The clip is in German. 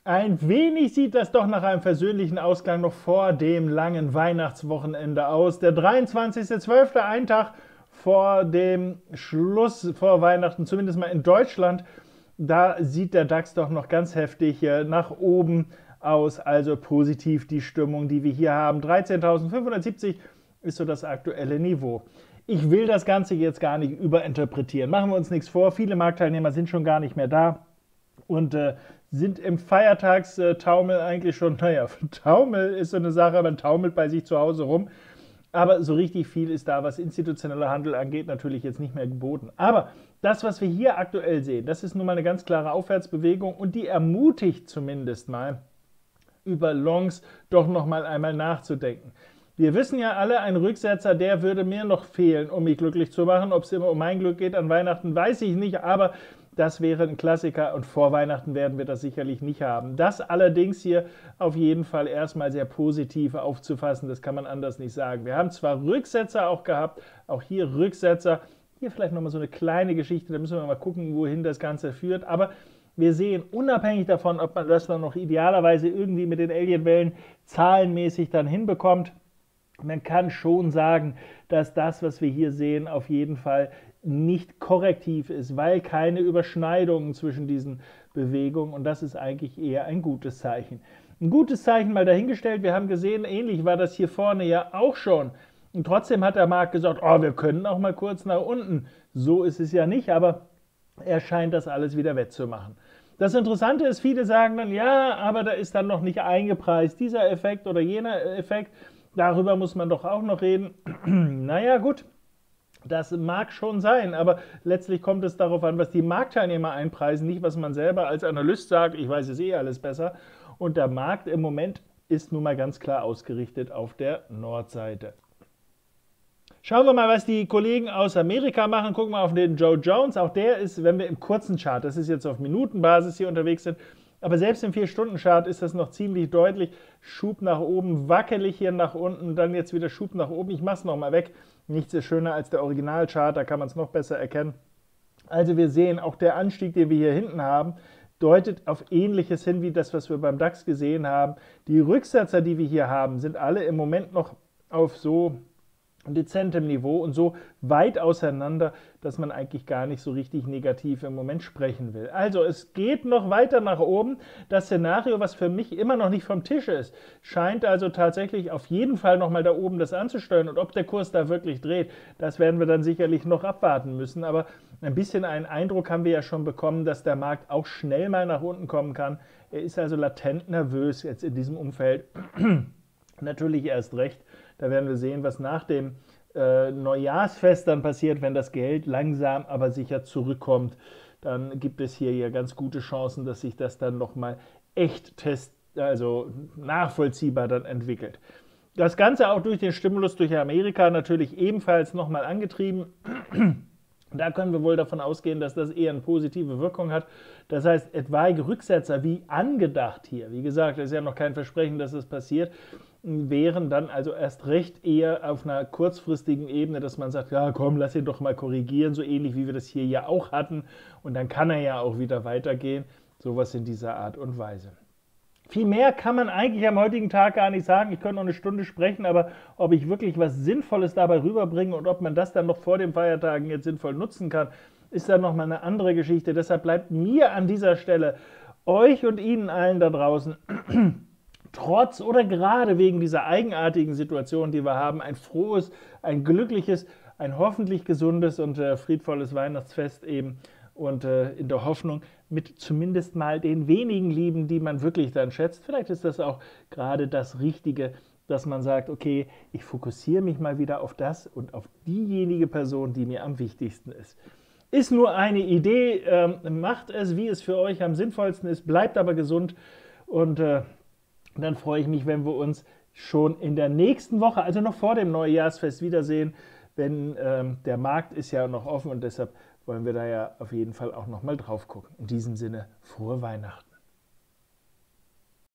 Ein wenig sieht das doch nach einem versöhnlichen Ausgang noch vor dem langen Weihnachtswochenende aus. Der 23.12., ein Tag vor dem Schluss vor Weihnachten, zumindest mal in Deutschland, da sieht der DAX doch noch ganz heftig nach oben aus, also positiv die Stimmung, die wir hier haben. 13.570 ist so das aktuelle Niveau. Ich will das Ganze jetzt gar nicht überinterpretieren. Machen wir uns nichts vor, viele Marktteilnehmer sind schon gar nicht mehr da und sind im Feiertagstaumel eigentlich schon, naja, Taumel ist so eine Sache, man taumelt bei sich zu Hause rum, aber so richtig viel ist da, was institutioneller Handel angeht, natürlich jetzt nicht mehr geboten. Aber das, was wir hier aktuell sehen, das ist nun mal eine ganz klare Aufwärtsbewegung und die ermutigt zumindest mal, über Longs doch noch mal einmal nachzudenken. Wir wissen ja alle, ein Rücksetzer, der würde mir noch fehlen, um mich glücklich zu machen. Ob es immer um mein Glück geht an Weihnachten, weiß ich nicht, aber das wäre ein Klassiker und vor Weihnachten werden wir das sicherlich nicht haben. Das allerdings hier auf jeden Fall erstmal sehr positiv aufzufassen, das kann man anders nicht sagen. Wir haben zwar Rücksetzer auch gehabt, auch hier Rücksetzer, hier vielleicht nochmal so eine kleine Geschichte, da müssen wir mal gucken, wohin das Ganze führt, aber wir sehen, unabhängig davon, ob man das dann noch idealerweise irgendwie mit den Alien-Wellen zahlenmäßig dann hinbekommt, man kann schon sagen, dass das, was wir hier sehen, auf jeden Fall nicht korrektiv ist, weil keine Überschneidungen zwischen diesen Bewegungen, und das ist eigentlich eher ein gutes Zeichen. Ein gutes Zeichen mal dahingestellt, wir haben gesehen, ähnlich war das hier vorne ja auch schon. Und trotzdem hat der Markt gesagt, oh, wir können auch mal kurz nach unten. So ist es ja nicht, aber er scheint das alles wieder wettzumachen. Das Interessante ist, viele sagen dann, ja, aber da ist dann noch nicht eingepreist, dieser Effekt oder jener Effekt. Darüber muss man doch auch noch reden. Naja, gut, das mag schon sein, aber letztlich kommt es darauf an, was die Marktteilnehmer einpreisen, nicht was man selber als Analyst sagt, ich weiß es eh alles besser. Und der Markt im Moment ist nun mal ganz klar ausgerichtet auf der Nordseite. Schauen wir mal, was die Kollegen aus Amerika machen. Gucken wir auf den Dow Jones. Auch der ist, wenn wir im kurzen Chart, das ist jetzt auf Minutenbasis hier unterwegs sind, aber selbst im 4-Stunden-Chart ist das noch ziemlich deutlich. Schub nach oben, wackelig hier nach unten, dann jetzt wieder Schub nach oben. Ich mache es nochmal weg. Nichts ist schöner als der Originalchart, da kann man es noch besser erkennen. Also wir sehen, auch der Anstieg, den wir hier hinten haben, deutet auf Ähnliches hin, wie das, was wir beim DAX gesehen haben. Die Rücksetzer, die wir hier haben, sind alle im Moment noch auf so dezentem Niveau und so weit auseinander, dass man eigentlich gar nicht so richtig negativ im Moment sprechen will. Also es geht noch weiter nach oben. Das Szenario, was für mich immer noch nicht vom Tisch ist, scheint also tatsächlich auf jeden Fall nochmal da oben das anzusteuern. Und ob der Kurs da wirklich dreht, das werden wir dann sicherlich noch abwarten müssen. Aber ein bisschen einen Eindruck haben wir ja schon bekommen, dass der Markt auch schnell mal nach unten kommen kann. Er ist also latent nervös jetzt in diesem Umfeld. Natürlich erst recht. Da werden wir sehen, was nach dem Neujahrsfest dann passiert, wenn das Geld langsam aber sicher zurückkommt. Dann gibt es hier ja ganz gute Chancen, dass sich das dann nochmal echt also nachvollziehbar dann entwickelt. Das Ganze auch durch den Stimulus durch Amerika natürlich ebenfalls nochmal angetrieben. Da können wir wohl davon ausgehen, dass das eher eine positive Wirkung hat. Das heißt, etwaige Rücksetzer wie angedacht hier, wie gesagt, es ist ja noch kein Versprechen, dass es passiert, wären dann also erst recht eher auf einer kurzfristigen Ebene, dass man sagt, ja komm, lass ihn doch mal korrigieren, so ähnlich wie wir das hier ja auch hatten und dann kann er ja auch wieder weitergehen, sowas in dieser Art und Weise. Viel mehr kann man eigentlich am heutigen Tag gar nicht sagen. Ich könnte noch eine Stunde sprechen, aber ob ich wirklich was Sinnvolles dabei rüberbringe und ob man das dann noch vor den Feiertagen jetzt sinnvoll nutzen kann, ist dann nochmal eine andere Geschichte. Deshalb bleibt mir an dieser Stelle, euch und Ihnen allen da draußen, trotz oder gerade wegen dieser eigenartigen Situation, die wir haben, ein frohes, ein glückliches, ein hoffentlich gesundes und friedvolles Weihnachtsfest eben und in der Hoffnung, mit zumindest mal den wenigen Lieben, die man wirklich dann schätzt. Vielleicht ist das auch gerade das Richtige, dass man sagt, okay, ich fokussiere mich mal wieder auf das und auf diejenige Person, die mir am wichtigsten ist. Ist nur eine Idee, macht es, wie es für euch am sinnvollsten ist, bleibt aber gesund und dann freue ich mich, wenn wir uns schon in der nächsten Woche, also noch vor dem Neujahrsfest, wiedersehen, denn der Markt ist ja noch offen und deshalb wollen wir da ja auf jeden Fall auch noch mal drauf gucken. In diesem Sinne, frohe Weihnachten.